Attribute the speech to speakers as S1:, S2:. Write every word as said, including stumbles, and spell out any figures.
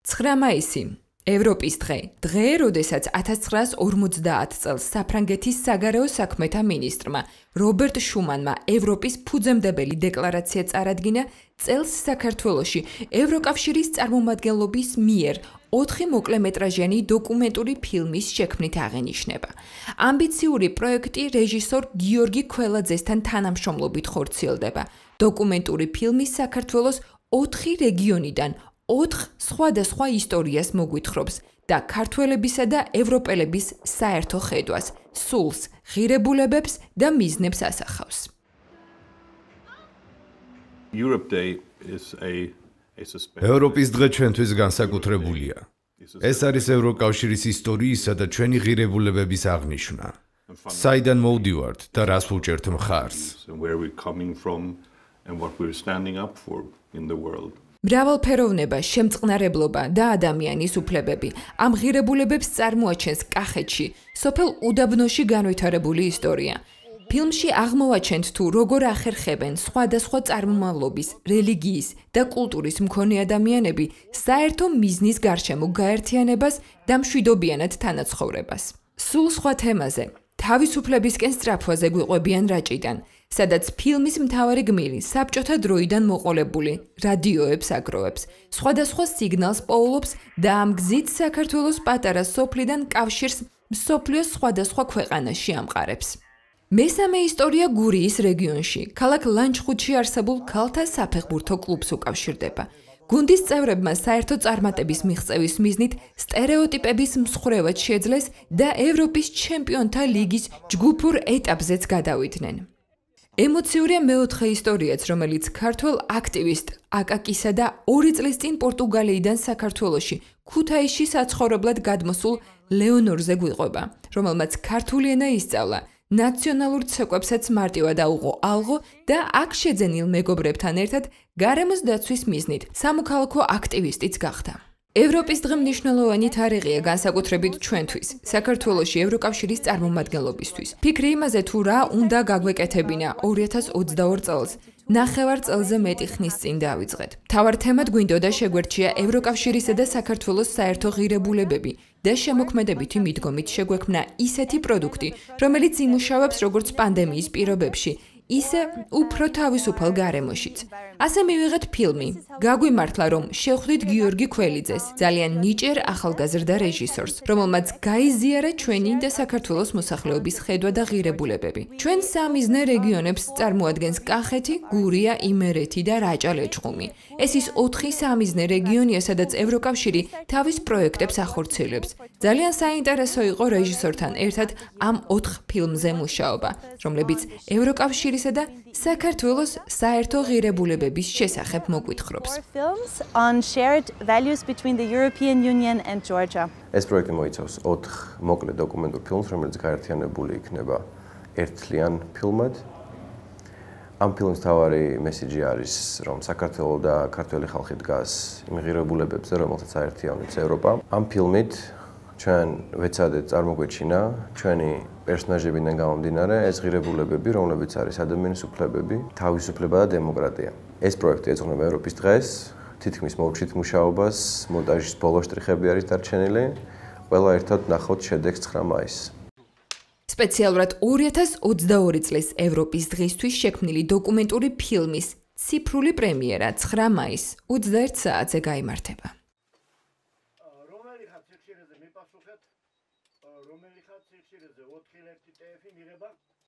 S1: ცხრა მაისი ევროპის დღე, დღე, როდესაც ათას ცხრაას ორმოცდაათ წელს საფრანგეთის საგარეო საქმეთა მინისტრმა რობერტ შუმანმა ევროპის ფუძემდებელი დეკლარაცია წარადგინა წელს საქართველოში ევროკავშირის წარმომადგელობის მიერ ოთხი მოკლემეტრაჟიანი დოკუმენტური ფილმის შექმნით აღინიშნება. ამბიციური პროექტი რეჟისორ გიორგი ქველაძესთან თანამშრომლობით ხორციელდება. დოკუმენტური ფილმი საქართველოს ოთხი რეგიონიდან ოთხ სხვადასხვა ისტორიას მოგვითხრობს და ქართველებისა და ევროპელების საერთო ხედვას, სულს, ღირებულებებს და მიზნებს ასახავს.
S2: ევროპის დღე ჩვენთვის განსაკუთრებულია. ეს არის ევროკავშირის ისტორიისა და ჩვენი ღირებულებების აღნიშვნა. საიდან მოვდივართ და რას ვუჭერთ მხარს.
S1: მრავალფეროვნება, შემწყნარებლობა და ადამიანის უფლებები ამ ღირებულებებს წარმოაჩენს კახეთში, სოფელ უდაბნოში განვითარებული ისტორია. ფილმში აღმოვაჩენთ თუ როგორ ახერხებენ სხვადასხვა წარმომავლობის, რელიგიის და კულტურის მქონე ადამიანები საერთო მიზნის გარშემო გაერთიანებას და მშვიდობიანად თანაცხოვრებას. სულ სხვა თემაზე, თავისუფლებისკენ სწრაფვაზე გვიყვებიან რაჭიდან, სადაც ფილმის მთავარი გმირი საბჭოთა დროიდან მოყოლებული რადიოებს აგროვებს, სხვადასხვა სიგნალს პოულობს და ამ გზით საქართველოს პატარა სოფლიდან კავშირს მსოფლიოს სხვადასხვა ქვეყანაში ამყარებს. მესამე ისტორია გურიის რეგიონში, ქალაქ ლანჩხუთში არსებულ ქალთა საფეხბურთო კლუბს უკავშირდება. გუნდის წევრებმა საერთო წარმატების მიღწევის მიზნით სტერეოტიპების მსხვერპლად შეძლეს და ევროპის ჩემპიონთა ლიგის ჯგუფურ ეტაპზეც გადავიდნენ. ემოციურია მეოთხე ისტორიაც, რომელიც ქართველ აქტივისტ აკაკისა და ორი წლის წინ პორტუგალიიდან საქართველოში ქუთაისში საცხოვრებლად გადმოსულ ლეონორზე გვიყვება, რომელმაც ქართული ენა ისწავლა, ნაციონალურ ცეკვებსაც მარტივად აუღო ალღო და აქ შეძენილ მეგობრებთან ერთად გარემოს დაცვის მიზნით სამოქალაქო აქტივისტიც გახდა. ევროპის დღე მნიშვნელოვანი თარიღია განსაკუთრებით ჩვენთვის, საქართველოში ევროკავშირის წარმომადგენლობისთვის. ფიქრი იმაზე თუ რა უნდა გაგვეკეთებინა ორი ათას ოცდაორ წელს, ნახევარ წელზე მეტი ხნის წინ დავიწყეთ. მთავარ თემად გვინდოდა შეგვერჩია ევროკავშირისა და საქართველოს საერთო ღირებულებები და შემოქმედებითი მიდგომით შეგვექმნა ისეთი პროდუქტი, რომელიც იმუშავებს როგორც პანდემიის პირობებში, ისე უფრო თავისუფალ გარემოშიც. ასე მივიღეთ ფილმი. გაგვიმართლა, რომ შევხვდით გიორგი ქველაძეს, ძალიან ნიჭიერ ახალგაზრდა რეჟისორს, რომელმაც გაიზიარა ჩვენი და საქართველოს მოსახლეობის ხედვა და ღირებულებები. ჩვენ სამიზნე რეგიონებს წარმოადგენს კახეთი, გურია, იმერეთი და რაჭა ლეჩხუმი. ეს ის ოთხი სამიზნე რეგიონია, სადაც ევროკავშირი თავის პროექტებს ახორციელებს. ძალიან საინტერესო იყო რეჟისორთან ერთად ამ ოთხ ფილმზე მუშაობა, რომლებიც ევროკავშირისა და საქართველოს საერთო ღირებულებების შესახებ მოგვითხრობს.
S3: ეს პროექტი მოიცავს ოთხ მოკლე დოკუმენტურ ფილმს, რომელიც გაერთიანებული იქნება ერთთლიან ფილმად. ამ ფილმის მთავარი მესიჯი არის, რომ საქართველო და ქართველი ხალხი დგას იმ ღირებულებებზე, რომელთაც აერთიანებს ევროპა. ამ ფილმით ჩვენ ვეცადეთ წარმოგვეჩინა ჩვენი პერსონაჟებიდან გამომდინარე ეს ღირებულებები, რომლებიც არის ადამიანის უფლებები, თავისუფლება და დემოკრატია. ეს პროექტი ეძღვნება ევროპის დღეს, თითქმის მოვუჩით მუშაობას, მონტაჟის ბოლო შტრიხები არის დარჩენილი. ყველა ერთად ნახოთ შედეგს ცხრა მაისს.
S1: სპეციალურად ორი ათას ოცდაორი წლის ევროპის დღისთვის შექმნილი დოკუმენტური ფილმის ციფრული პრემიერა ცხრა მაისს ოცდაერთ საათზე გაიმართება. რომელი ხაც სიხშირეზე მიპასუხეთ, რომელი ხაც სიხშირეზე ოთხი ლექცი ტეფი მიღება